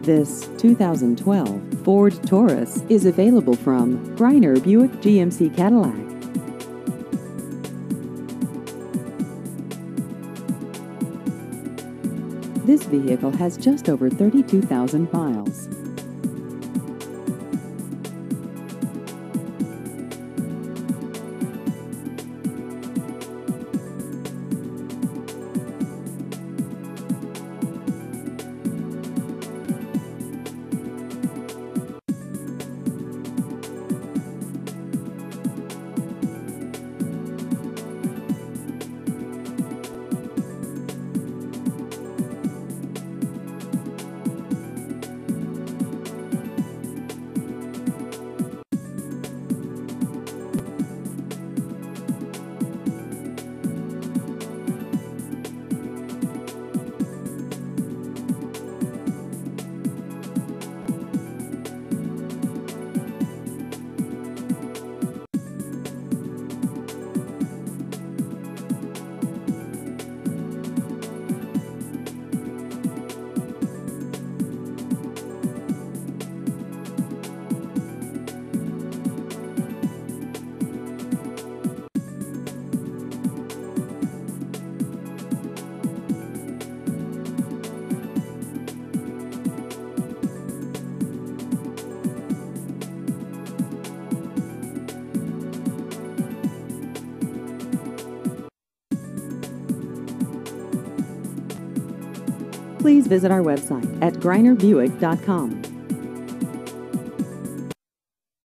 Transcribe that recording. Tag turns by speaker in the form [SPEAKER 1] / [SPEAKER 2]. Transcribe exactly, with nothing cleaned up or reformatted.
[SPEAKER 1] This two thousand twelve Ford Taurus is available from Greiner Buick G M C Cadillac. This vehicle has just over thirty-two thousand miles. Please visit our website at greiner buick dot com.